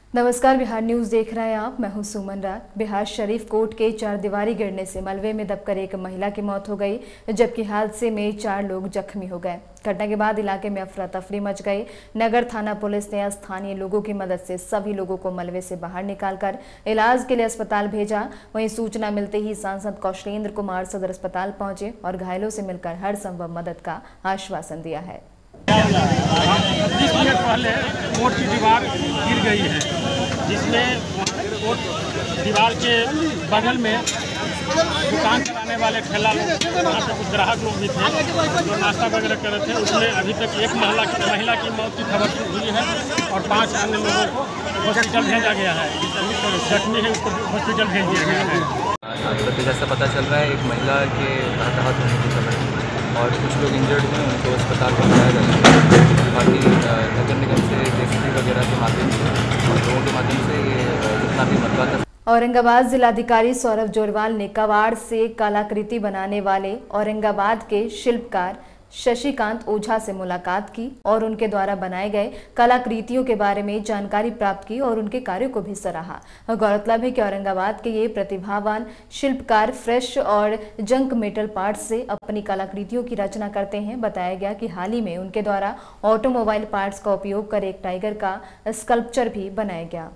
नमस्कार, बिहार न्यूज देख रहे हैं आप। मैं हूं सुमन रात। बिहार शरीफ कोर्ट के चारदीवारी गिरने से मलबे में दबकर एक महिला की मौत हो गई, जबकि हादसे में 4 लोग जख्मी हो गए। घटना के बाद इलाके में अफरा तफरी मच गई। नगर थाना पुलिस ने स्थानीय लोगों की मदद से सभी लोगों को मलबे से बाहर निकालकर इलाज के लिए अस्पताल भेजा। वहीं सूचना मिलते ही सांसद कौशलेंद्र कुमार सदर अस्पताल पहुंचे और घायलों से मिलकर हर संभव मदद का आश्वासन दिया है। 20 मिनट पहले कोर्ट की दीवार गिर गई है, जिसमें कोर्ट दीवार के बगल में दुकान चलाने वाले ठेला लोग, वहाँ पे कुछ ग्राहक लोग भी थे जो नाश्ता वगैरह कर रहे थे। उसमें अभी तक एक महिला की मौत की खबर हुई है और 5 अन्य लोगों को हॉस्पिटल भेजा गया है। जख्मी है उसको हॉस्पिटल भेज दिया गया है। जैसा पता चल रहा है, एक महिला के हताहत होने की खबर है और कुछ लोग इंजर्ड हुए, उनको अस्पताल पहुँचाया जा रहा है। बाकी नगर निगम से जेसीबी वगैरह के माध्यम से और लोगों के माध्यम से ये जितना भी मलबा था। औरंगाबाद जिलाधिकारी सौरभ जोरवाल ने कबाड़ से कलाकृति बनाने वाले औरंगाबाद के शिल्पकार शशिकांत ओझा से मुलाकात की और उनके द्वारा बनाए गए कलाकृतियों के बारे में जानकारी प्राप्त की और उनके कार्यों को भी सराहा। गौरतलब है कि औरंगाबाद के ये प्रतिभावान शिल्पकार फ्रेश और जंक मेटल पार्ट्स से अपनी कलाकृतियों की रचना करते हैं। बताया गया कि हाल ही में उनके द्वारा ऑटोमोबाइल पार्ट्स का उपयोग कर एक टाइगर का स्कल्पचर भी बनाया गया।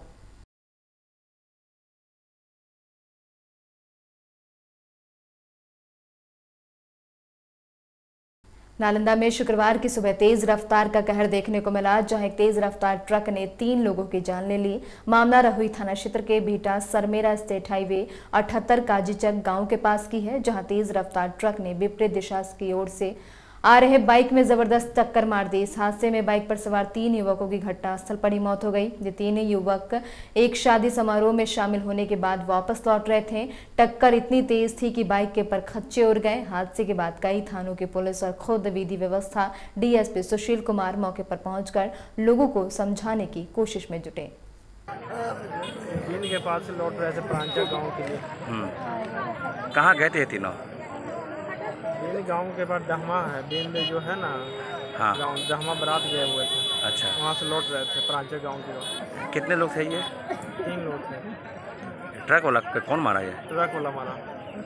नालंदा में शुक्रवार की सुबह तेज रफ्तार का कहर देखने को मिला, जहां एक तेज रफ्तार ट्रक ने 3 लोगों की जान ले ली। मामला रहुई थाना क्षेत्र के भीटा सरमेरा स्टेट हाईवे 78 काजीचक गांव के पास की है, जहां तेज रफ्तार ट्रक ने विपरीत दिशा की ओर से आ रहे बाइक में जबरदस्त टक्कर मार दी। इस हादसे में बाइक पर सवार 3 युवकों की घटनास्थल पर ही मौत हो गई। ये 3 युवक एक शादी समारोह में शामिल होने के बाद वापस लौट रहे थे। टक्कर इतनी तेज थी कि बाइक के परखच्चे उड़ गए। हादसे के बाद कई थानों की पुलिस और खुद विधि व्यवस्था डीएसपी सुशील कुमार मौके पर पहुंचकर लोगों को समझाने की कोशिश में जुटे। बीन के पास से लौट रहे थे प्रांचा गाँव के लिए। कहाँ गए थे तीनों? बीन गाँव के बाद दहमा है, बीन में जो है ना, हाँ, गाँव दहमा बारात गए हुए थे। अच्छा, वहाँ से लौट रहे थे प्रांचा गाँव की ओर। कितने लोग थे ये? 3 लोग थे। ट्रक वाला कौन मारा ये? ट्रक वाला मारा।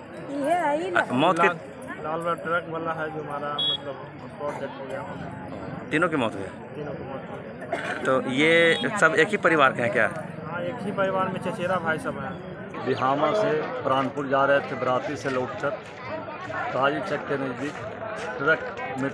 मौत के लाल वाला ट्रक वाला है जो मारा, मतलब स्पॉट डेथ हो गया। तीनों की मौत हुई? तीनों की मौत हो गई। तो ये सब एक ही परिवार के हैं क्या? हाँ, एक ही परिवार में चचेरा भाई सब हैं। बिहामा से प्राणपुर जा रहे थे बराती से लौटकर ताजी चक के नज़दीक ट्रक में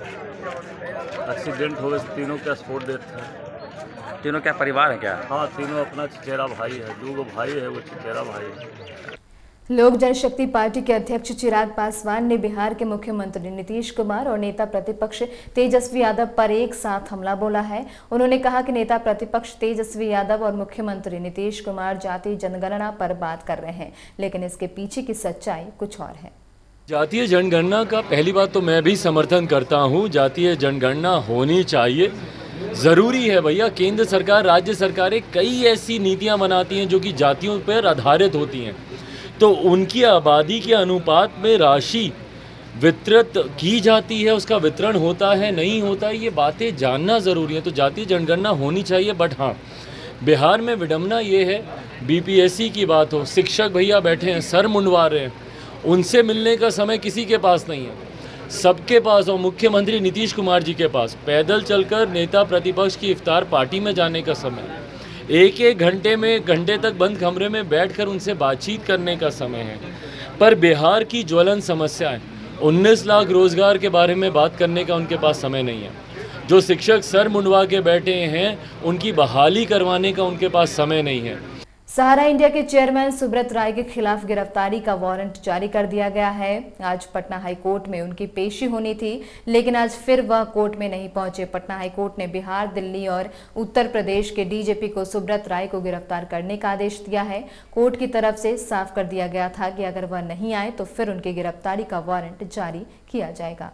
एक्सीडेंट हो गए। तीनों का स्पॉट डेथ है। तीनों क्या परिवार है क्या? हाँ, तीनों अपना चचेरा भाई है। 2 भाई है, वो चचेरा भाई है। लोक जनशक्ति पार्टी के अध्यक्ष चिराग पासवान ने बिहार के मुख्यमंत्री नीतीश कुमार और नेता प्रतिपक्ष तेजस्वी यादव पर एक साथ हमला बोला है। उन्होंने कहा कि नेता प्रतिपक्ष तेजस्वी यादव और मुख्यमंत्री नीतीश कुमार जातीय जनगणना पर बात कर रहे हैं, लेकिन इसके पीछे की सच्चाई कुछ और है। जातीय जनगणना का पहली बात तो मैं भी समर्थन करता हूं। जातीय जनगणना होनी चाहिए, ज़रूरी है भैया। केंद्र सरकार, राज्य सरकारें कई ऐसी नीतियां बनाती हैं जो कि जातियों पर आधारित होती हैं, तो उनकी आबादी के अनुपात में राशि वितरित की जाती है, उसका वितरण होता है नहीं होता है, ये बातें जानना ज़रूरी है। तो जातीय जनगणना होनी चाहिए। बट हाँ, बिहार में विडम्बना ये है, बीपीएससी की बात हो, शिक्षक भैया बैठे हैं सर मुंडवा रहे हैं, उनसे मिलने का समय किसी के पास नहीं है। सबके पास और मुख्यमंत्री नीतीश कुमार जी के पास पैदल चलकर नेता प्रतिपक्ष की इफ्तार पार्टी में जाने का समय, एक घंटे तक बंद कमरे में बैठकर उनसे बातचीत करने का समय है। पर बिहार की ज्वलन समस्याएं, 19 लाख रोजगार के बारे में बात करने का उनके पास समय नहीं है। जो शिक्षक सर मुंडवा के बैठे हैं, उनकी बहाली करवाने का उनके पास समय नहीं है। सहारा इंडिया के चेयरमैन सुब्रत राय के खिलाफ गिरफ्तारी का वारंट जारी कर दिया गया है। आज पटना हाई कोर्ट में उनकी पेशी होनी थी, लेकिन आज फिर वह कोर्ट में नहीं पहुंचे। पटना हाई कोर्ट ने बिहार, दिल्ली और उत्तर प्रदेश के डीजीपी को सुब्रत राय को गिरफ्तार करने का आदेश दिया है। कोर्ट की तरफ से साफ कर दिया गया था कि अगर वह नहीं आए तो फिर उनकी गिरफ्तारी का वारंट जारी किया जाएगा।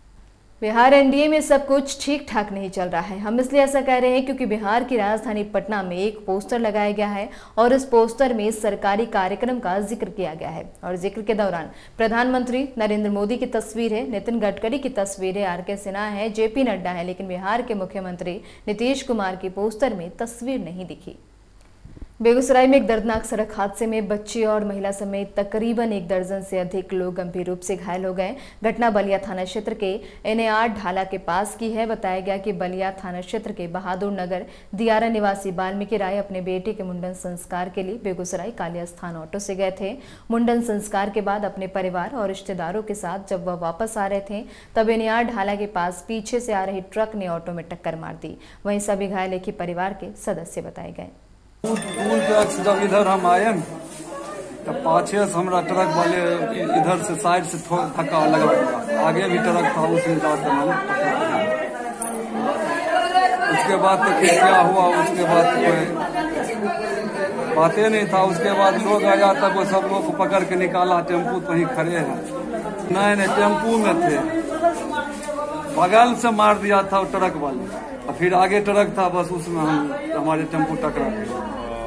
बिहार एनडीए में सब कुछ ठीक ठाक नहीं चल रहा है। हम इसलिए ऐसा कह रहे हैं क्योंकि बिहार की राजधानी पटना में एक पोस्टर लगाया गया है और इस पोस्टर में सरकारी कार्यक्रम का जिक्र किया गया है और जिक्र के दौरान प्रधानमंत्री नरेंद्र मोदी की तस्वीर है, नितिन गडकरी की तस्वीर है, आरके सिन्हा है, जेपी नड्डा है, लेकिन बिहार के मुख्यमंत्री नीतीश कुमार की पोस्टर में तस्वीर नहीं दिखी। बेगूसराय में एक दर्दनाक सड़क हादसे में बच्चे और महिला समेत तकरीबन 1 दर्जन से अधिक लोग गंभीर रूप से घायल हो गए। घटना बलिया थाना क्षेत्र के NA8 ढाला के पास की है। बताया गया कि बलिया थाना क्षेत्र के बहादुर नगर दियारा निवासी वाल्मीकि राय अपने बेटे के मुंडन संस्कार के लिए बेगूसराय कालिया स्थान ऑटो से गए थे। मुंडन संस्कार के बाद अपने परिवार और रिश्तेदारों के साथ जब वह वापस आ रहे थे तब NA8 ढाला के पास पीछे से आ रही ट्रक ने ऑटो में टक्कर मार दी। वहीं सभी घायल एक ही परिवार के सदस्य बताए गए। जब इधर हम आए तो पाछे से हमारा ट्रक वाले इधर से साइड से धक्का लगा, आगे भी ट्रक था उसमें जाकर उसके बाद तो क्या हुआ, उसके बाद कोई बातें नहीं था। उसके बाद लोग आया तब वो सब लोग को पकड़ के निकाला, टेम्पू कहीं खड़े हैं। नहीं टेम्पू में थे, बगल से मार दिया था ट्रक वाले और फिर आगे ट्रक था, बस उसमें हमारे टेम्पू टकरा गया।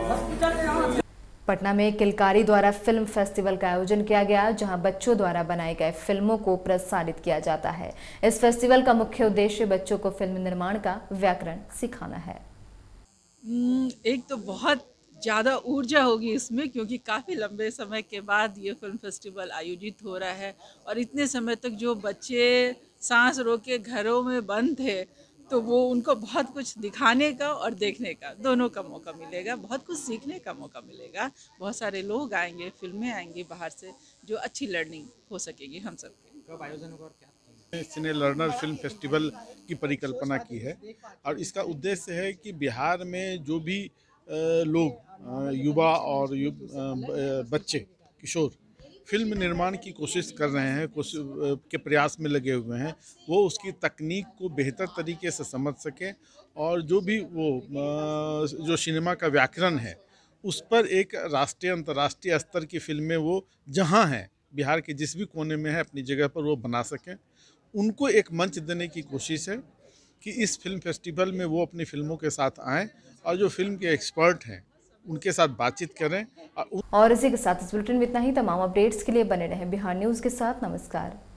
पटना में किलकारी द्वारा फिल्म फेस्टिवल का आयोजन किया गया, जहां बच्चों द्वारा बनाए गए फिल्मों को प्रसारित किया जाता है। इस फेस्टिवल का मुख्य उद्देश्य बच्चों को फिल्म निर्माण का व्याकरण सिखाना है। एक तो बहुत ज़्यादा ऊर्जा होगी इसमें, क्योंकि काफ़ी लंबे समय के बाद ये फिल्म फेस्टिवल आयोजित हो रहा है और इतने समय तक जो बच्चे सांस रोक के घरों में बंद थे तो वो उनको बहुत कुछ दिखाने का और देखने का दोनों का मौका मिलेगा, बहुत कुछ सीखने का मौका मिलेगा। बहुत सारे लोग आएंगे, फिल्में आएंगी बाहर से, जो अच्छी लर्निंग हो सकेगी हम सबकी। कब आयोजन होगा और क्या? सिने लर्नर फिल्म फेस्टिवल की परिकल्पना की है और इसका उद्देश्य है कि बिहार में जो भी लोग युवा और बच्चे किशोर फिल्म निर्माण की कोशिश कर रहे हैं, के प्रयास में लगे हुए हैं, वो उसकी तकनीक को बेहतर तरीके से समझ सकें और जो भी वो जो सिनेमा का व्याकरण है उस पर एक राष्ट्रीय अंतर्राष्ट्रीय स्तर की फिल्में वो जहां हैं बिहार के जिस भी कोने में है अपनी जगह पर वो बना सकें। उनको एक मंच देने की कोशिश है कि इस फिल्म फेस्टिवल में वो अपनी फिल्मों के साथ आएँ और जो फिल्म के एक्सपर्ट हैं उनके साथ बातचीत करें। और इसी के साथ इस बुलेटिन में इतना ही। तमाम अपडेट्स के लिए बने रहें बिहार न्यूज़ के साथ। नमस्कार।